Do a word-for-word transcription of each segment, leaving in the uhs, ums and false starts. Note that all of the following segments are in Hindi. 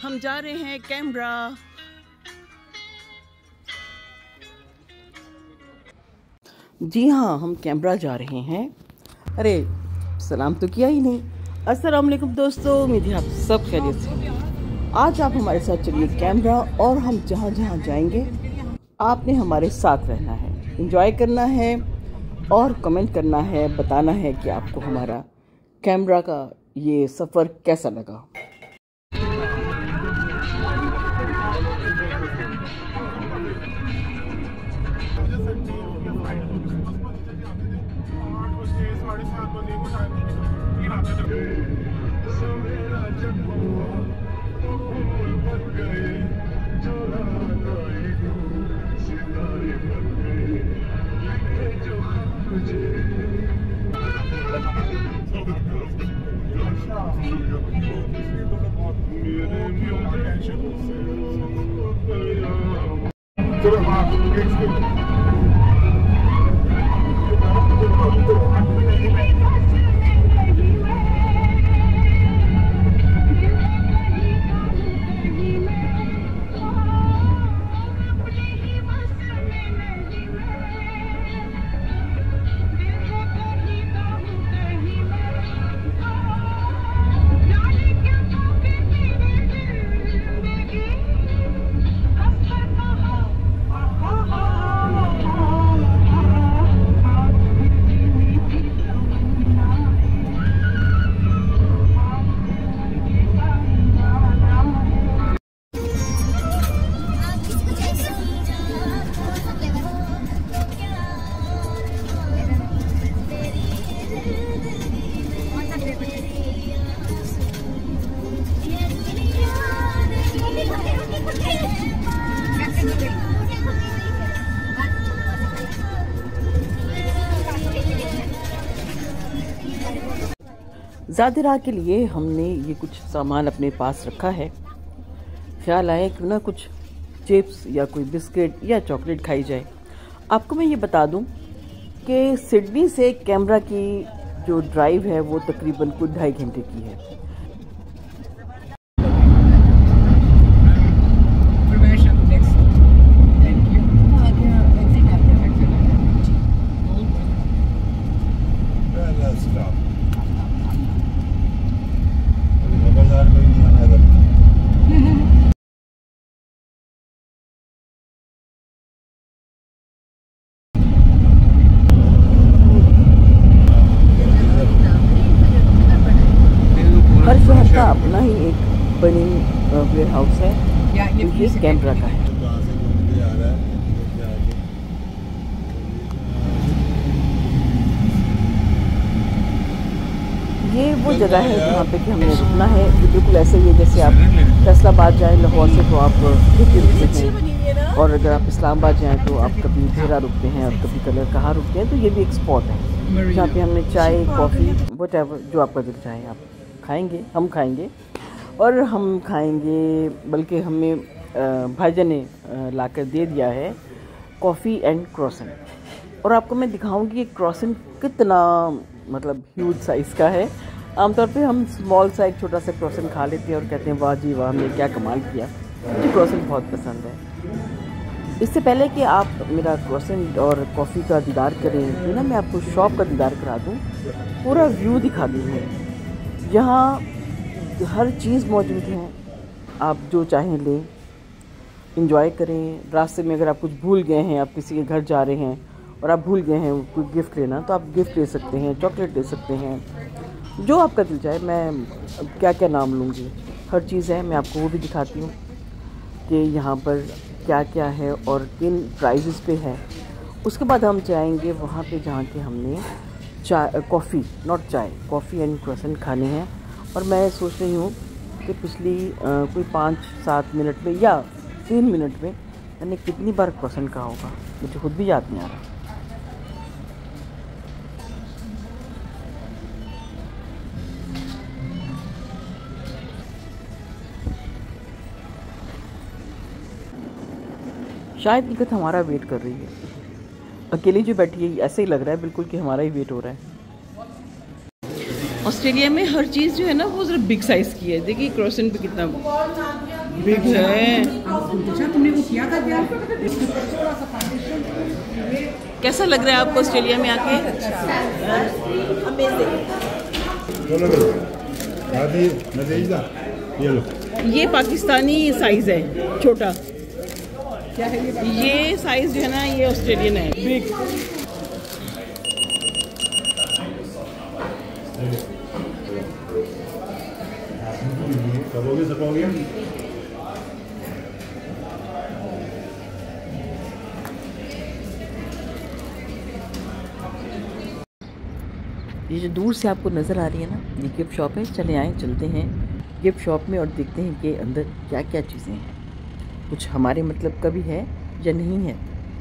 हम जा रहे हैं कैमरा। जी हाँ, हम कैमरा जा रहे हैं। अरे सलाम तो किया ही नहीं। अस्सलाम वालेकुम दोस्तों, उम्मीद है आप सब खैरियत से हैं। आज आप हमारे साथ चलिए कैमरा, और हम जहाँ जहाँ जाएंगे आपने हमारे साथ रहना है, एंजॉय करना है और कमेंट करना है, बताना है कि आपको हमारा कैमरा का ये सफ़र कैसा लगा। ज़्यादा राह के लिए हमने ये कुछ सामान अपने पास रखा है। ख्याल आया कि ना कुछ चिप्स या कोई बिस्किट या चॉकलेट खाई जाए। आपको मैं ये बता दूं कि सिडनी से कैमरा की जो ड्राइव है वो तकरीबन कुछ ढाई घंटे की है। हर शहर का अपना ही एक बनी वेयर हाउस है, ये कैमरा का है। ये वो जगह है जहाँ पे कि हमें रुकना है। ये बिल्कुल ऐसे ही है जैसे आप फैसलाबाद जाएं लाहौर से तो आप दिल्ली रुकते हैं, और अगर आप इस्लामाबाद जाएं तो आप कभी ज़ीरा रुकते हैं और कभी कलर कहाँ रुकते हैं। तो ये भी एक स्पॉट है जहाँ पे हमने चाय, कॉफ़ी, व्हाटएवर जो आपका दिल चाहे आप खाएंगे, हम खाएंगे। और हम खाएंगे, बल्कि हमें भाईजान ने ला कर दे दिया है कॉफ़ी एंड क्रॉसेंट। और आपको मैं दिखाऊंगी कि क्रॉसेंट कितना मतलब ह्यूज साइज़ का है। आमतौर पे हम स्मॉल सा एक छोटा सा क्रॉसेंट खा लेते हैं और कहते हैं वाह जी वाह, हमने क्या कमाल किया। मुझे क्रॉसेंट बहुत पसंद है। इससे पहले कि आप मेरा क्रॉसेंट और कॉफ़ी का दीदार करें तो ना मैं आपको शॉप का दीदार करा दूँ, पूरा व्यू दिखा दूँ। यहाँ हर चीज़ मौजूद है, आप जो चाहें लें, इंजॉय करें। रास्ते में अगर आप कुछ भूल गए हैं, आप किसी के घर जा रहे हैं और आप भूल गए हैं कोई गिफ्ट लेना, तो आप गिफ्ट ले सकते हैं, चॉकलेट ले सकते हैं, जो आपका दिल चाहे। मैं क्या क्या नाम लूँगी, हर चीज़ है, मैं आपको वो भी दिखाती हूँ कि यहाँ पर क्या क्या है और किन प्राइजेस पे है। उसके बाद हम जाएंगे वहाँ पे जहाँ के हमने चाय, coffee, not chai, coffee and croissant खाने हैं। और मैं सोच रही हूँ कि पिछली आ, कोई पाँच सात मिनट में या तीन मिनट में मैंने कितनी बार क्रॉसेंट कहा होगा, मुझे खुद भी याद नहीं आ रहा। शायद निकत हमारा वेट कर रही है, अकेली जो बैठी है ऐसे ही लग रहा है बिल्कुल कि हमारा ही वेट हो रहा है। ऑस्ट्रेलिया में हर चीज़ जो है ना वो ज़रा बिग साइज़ की है। देखिए क्रॉसेंट पे कितना बिग है। तुमने वो किया था क्या? कैसा लग रहा है आपको ऑस्ट्रेलिया में आके? ये पाकिस्तानी साइज है, छोटा। क्या है ये? ये साइज जो है ना, ये ऑस्ट्रेलियन है, बिग। सबोगे सबोगे ये जो दूर से आपको नज़र आ रही है ना, ये गिफ्ट शॉप है। चले आए, चलते हैं गिफ्ट शॉप में और देखते हैं कि अंदर क्या क्या चीज़ें हैं, कुछ हमारे मतलब का भी है या नहीं है।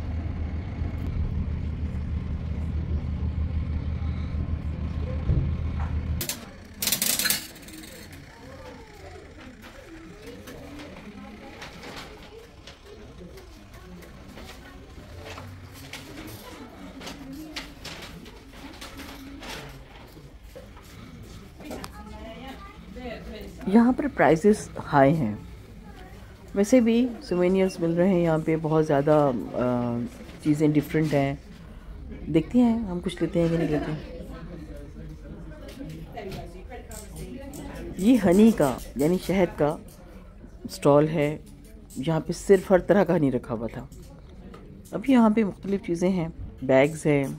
यहाँ पर प्राइसेस हाई हैं, वैसे भी सोवेनियर्स मिल रहे हैं यहाँ पे, बहुत ज़्यादा चीज़ें डिफरेंट हैं। देखते हैं हम कुछ लेते हैं कि नहीं लेते हैं। ये हनी का यानी शहद का स्टॉल है। यहाँ पे सिर्फ हर तरह का हनी रखा हुआ था। अभी यहाँ पे मुख्तलिफ़ चीज़ें हैं, बैग्स हैं।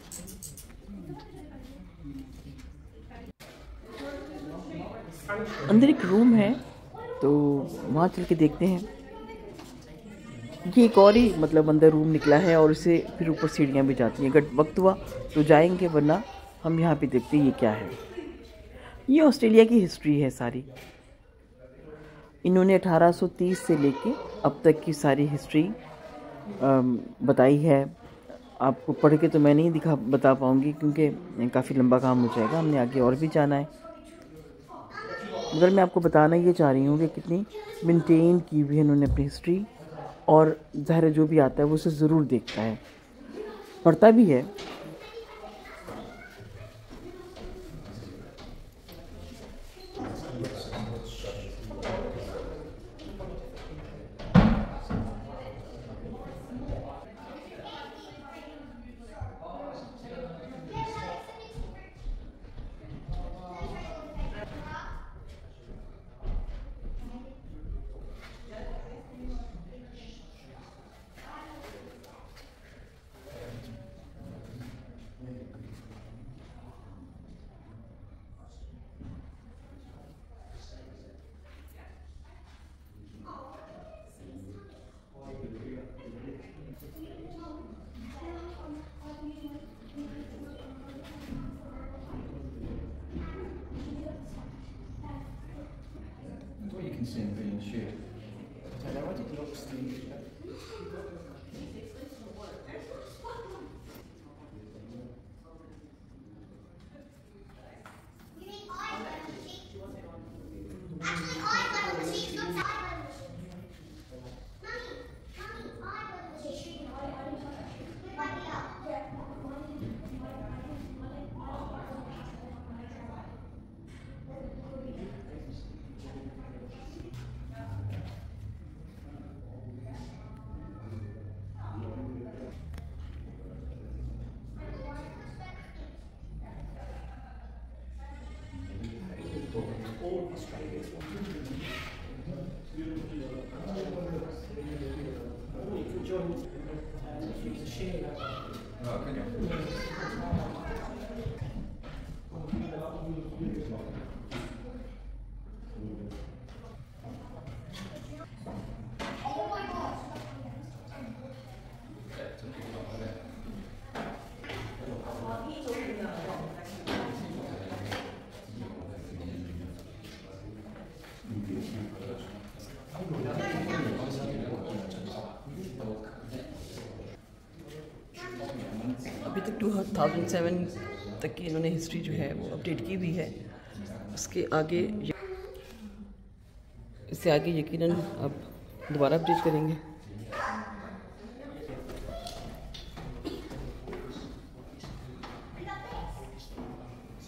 अंदर एक रूम है, तो वहाँ चल के देखते हैं। ये एक और ही मतलब अंदर रूम निकला है और इससे फिर ऊपर सीढ़ियाँ भी जाती हैं। अगर वक्त हुआ तो जाएंगे, वरना हम यहाँ पे देखते हैं ये क्या है। ये ऑस्ट्रेलिया की हिस्ट्री है सारी। इन्होंने अठारह सौ तीस से लेके अब तक की सारी हिस्ट्री बताई है। आपको पढ़ के तो मैं नहीं दिखा बता पाऊँगी, क्योंकि काफ़ी लंबा काम हो जाएगा, हमने आगे और भी जाना है। मगर मैं आपको बताना ये चाह रही हूँ कि कितनी मेंटेन की हुई है इन्होंने अपनी हिस्ट्री, और ज़ाहिर जो भी आता है वो उसे ज़रूर देखता है, पढ़ता भी है। अभी तक टू थाउजेंड सेवन तक की इन्होंने हिस्ट्री जो है वो अपडेट की हुई है। उसके आगे, इससे आगे यकीनन अब दोबारा अपडेट करेंगे।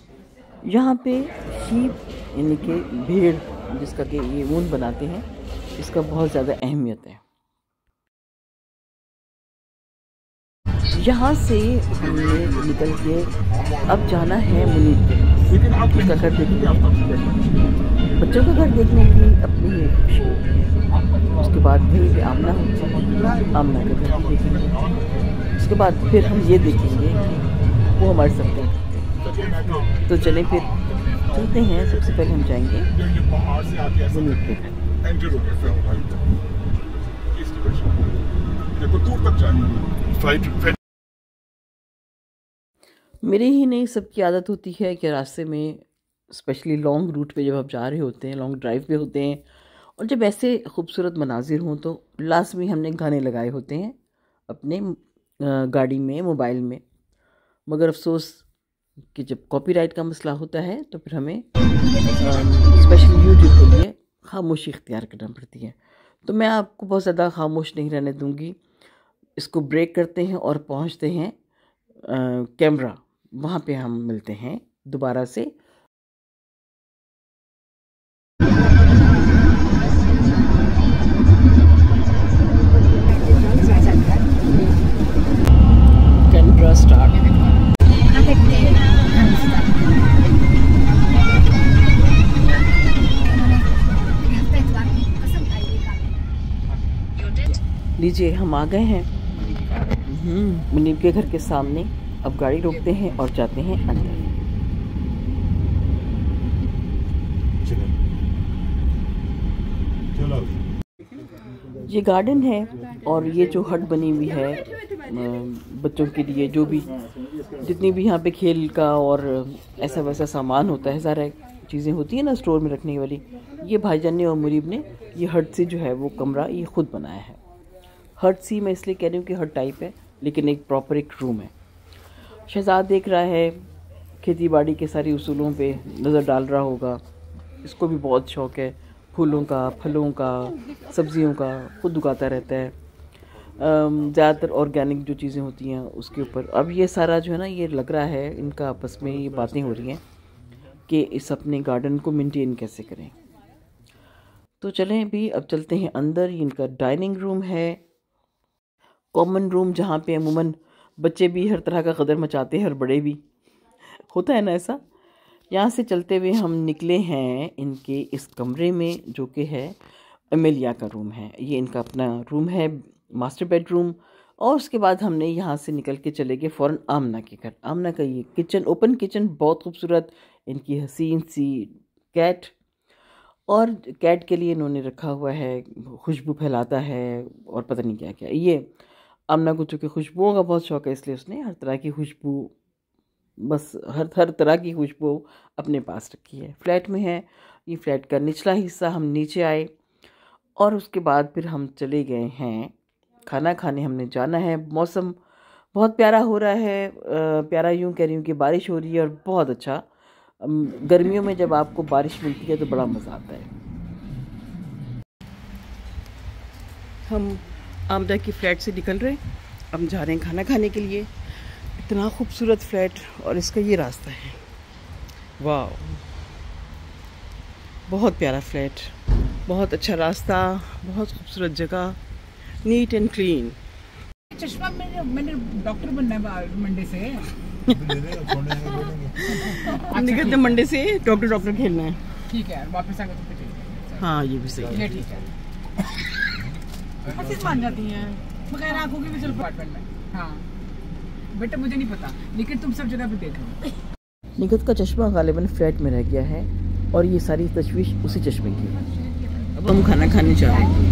यहाँ पे शीप यानी कि भेड़, जिसका कि ये ऊन बनाते हैं, इसका बहुत ज़्यादा अहमियत है। यहाँ से हमने निकल के अब जाना है मुनीब के पास, उसका घर देखने। बच्चों का घर देखने की अपनी एक खुशी होती है। उसके बाद फिर आमना होती है, आमना का घर देखेंगे। उसके बाद फिर हम ये देखेंगे कि वो हमारे साथ क्या करते हैं। तो चलें फिर चलते हैं। सबसे पहले हम जाएंगे मुनीब के घर। मेरे ही नहीं, सबकी आदत होती है कि रास्ते में, स्पेशली लॉन्ग रूट पे जब आप जा रहे होते हैं, लॉन्ग ड्राइव पे होते हैं और जब ऐसे खूबसूरत मनाजिर हों तो लाजमी हमने गाने लगाए होते हैं अपने गाड़ी में, मोबाइल में। मगर अफसोस कि जब कॉपीराइट का मसला होता है तो फिर हमें स्पेशली यूट्यूब के लिए खामोशी इख्तियार करना पड़ती है। तो मैं आपको बहुत ज़्यादा खामोश नहीं रहने दूँगी। इसको ब्रेक करते हैं और पहुँचते हैं कैमरा, वहाँ पे हम मिलते हैं दोबारा से। Camera start. लीजिए हम आ गए हैं मुनीब के घर के सामने। अब गाड़ी रोकते हैं और जाते हैं अंदर। ये गार्डन है और ये जो हट बनी हुई है बच्चों के लिए, जो भी जितनी भी यहाँ पे खेल का और ऐसा वैसा सामान होता है, सारा चीज़ें होती है ना स्टोर में रखने वाली, ये भाईजान ने और मुनीब ने ये हट सी जो है वो कमरा ये खुद बनाया है। हट सी मैं इसलिए कह रही हूँ कि हट टाइप है लेकिन एक प्रॉपर एक रूम है। शहजाद देख रहा है, खेती बाड़ी के सारे उसूलों पे नज़र डाल रहा होगा। इसको भी बहुत शौक़ है फूलों का, फलों का, सब्जियों का, खुद उगाता रहता है। ज़्यादातर ऑर्गेनिक जो चीज़ें होती हैं उसके ऊपर। अब ये सारा जो है ना, ये लग रहा है इनका आपस में ये बातें हो रही हैं कि इस अपने गार्डन को मेंटेन कैसे करें। तो चलें भी अब चलते हैं अंदर। इनका डाइनिंग रूम है, कॉमन रूम, जहाँ पे अमूमन बच्चे भी हर तरह का कदर मचाते हैं और बड़े भी, होता है ना ऐसा। यहाँ से चलते हुए हम निकले हैं इनके इस कमरे में जो कि है अमेलिया का रूम है। ये इनका अपना रूम है, मास्टर बेडरूम। और उसके बाद हमने यहाँ से निकल के चले गए फ़ौरन आमना के घर। आमना का ये किचन, ओपन किचन, बहुत खूबसूरत, इनकी हसीन सी कैट, और कैट के लिए इन्होंने रखा हुआ है, खुशबू फैलाता है और पता नहीं क्या क्या। ये आमना को चूँकि खुशबुओं का बहुत शौक़ है इसलिए उसने हर तरह की खुशबू, बस हर हर तरह की खुशबू अपने पास रखी है। फ्लैट में है ये, फ्लैट का निचला हिस्सा। हम नीचे आए और उसके बाद फिर हम चले गए हैं खाना खाने। हमने जाना है। मौसम बहुत प्यारा हो रहा है, प्यारा यूँ कह रही हूँ कि बारिश हो रही है और बहुत अच्छा। गर्मियों में जब आपको बारिश मिलती है तो बड़ा मज़ा आता है। हम आमदा की फ़्लैट से निकल रहे हैं, हम जा रहे हैं खाना खाने के लिए। इतना खूबसूरत फ्लैट और इसका ये रास्ता है, वाह, बहुत प्यारा फ्लैट, बहुत अच्छा रास्ता, बहुत खूबसूरत जगह, नीट एंड क्लीन। चश्मा मैंने मैंने डॉक्टर बनना है मंडे से। निकलते मंडे से डॉक्टर डॉक्टर खेलना है। ठीक है, वापस आकर तो चाहिए। हाँ ये भी सही है। ठीक है, अच्छी मान जाती हैं बगैर आंखों के भी चल अपार्टमेंट में। हाँ बेटा मुझे नहीं पता, लेकिन तुम सब जगह पे देख लो। निगत का चश्मा गालिबन फ्लैट में रह गया है और ये सारी तशवीश उसी चश्मे की है। अब हम खाना खाने जा रहे हैं।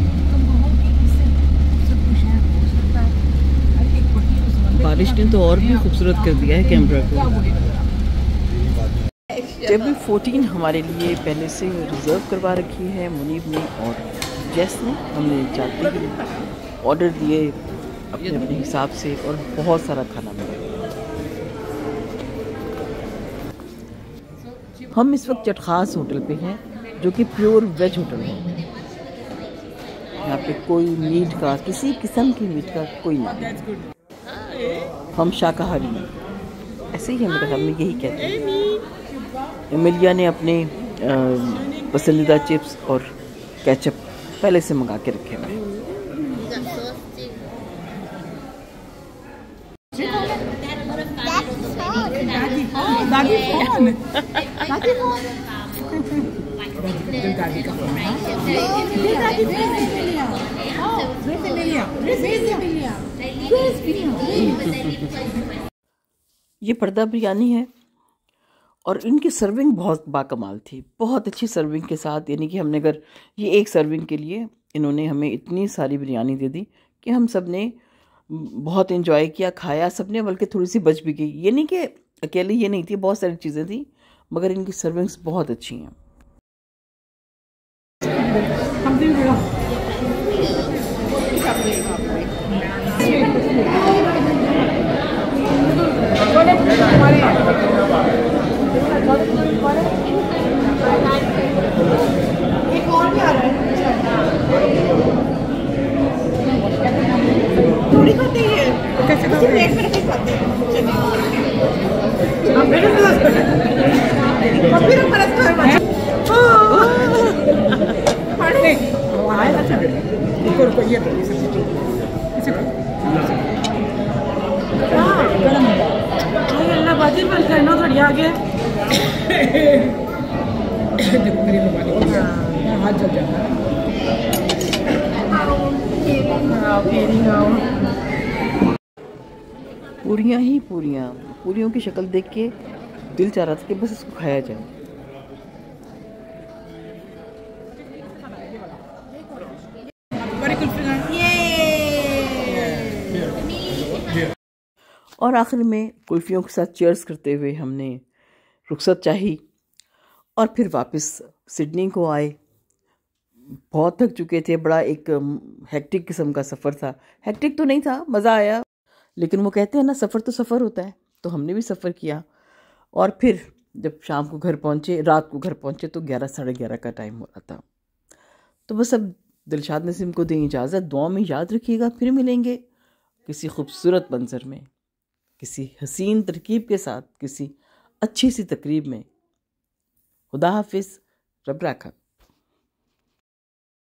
बारिश ने तो और भी खूबसूरत कर दिया है कैमरा को। टेबल फोर्टीन हमारे लिए पहले से रिज़र्व करवा रखी है मुनीब ने और जेस ने। हमने जाते ही ऑर्डर दिए अपने अपने हिसाब से और बहुत सारा खाना मिला। हम इस वक्त चटखास होटल पे हैं जो कि प्योर वेज होटल है। यहाँ पे कोई मीट का, किसी किस्म की मीट का कोई नहीं, हम शाकाहारी हैं। ऐसे ही हमें हम यही कहते हैं। एमिलिया ने अपने पसंदीदा चिप्स और केचप पहले से मंगा के रखे हुए। दादी फोन दादी फोन दादी का फोन दादी ले लिया ले लिया। ये पर्दा बिरयानी है और इनकी सर्विंग बहुत बाकमाल थी, बहुत अच्छी सर्विंग के साथ। यानी कि हमने अगर ये एक सर्विंग के लिए इन्होंने हमें इतनी सारी बिरयानी दे दी कि हम सब ने बहुत एंजॉय किया, खाया सब ने, बल्कि थोड़ी सी बच भी गई। ये नहीं कि अकेले ये नहीं थी, बहुत सारी चीज़ें थी, मगर इनकी सर्विंग्स बहुत अच्छी हैं। एक और भी आ रहा है, थोड़ी खाते ही है, कैसे खाते हैं, एक मिनट खाते हैं। अब मेरे पास अब फिर हमारा घर बचा पड़े आए ना चल रुको रुको ये इसे हां गरम है। ओए अल्लाह बाजी बंद करना थोड़ी आगे देखो मेरी मोबाइल हां हाथ जल जाता है। पूरियाँ ही पूरियाँ, पूरियों की शक्ल देख के दिल चाह रहा था कि बस इसको खाया जाए। और आखिर में कुल्फियों के साथ चीयर्स करते हुए हमने रुखसत चाही और फिर वापस सिडनी को आए। बहुत थक चुके थे, बड़ा एक हेक्टिक किस्म का सफ़र था। हेक्टिक तो नहीं था, मज़ा आया, लेकिन वो कहते हैं ना सफ़र तो सफ़र होता है, तो हमने भी सफ़र किया। और फिर जब शाम को घर पहुँचे, रात को घर पहुँचे तो ग्यारह साढ़े ग्यारह का टाइम हो रहा था। तो बस अब दिलशाद नसीम को दें इजाज़त। दुआ में याद रखिएगा, फिर मिलेंगे किसी खूबसूरत मंजर में, किसी हसीन तरकीब के साथ, किसी अच्छी सी तकरीब में। खुदा हाफिज़, रब राखा।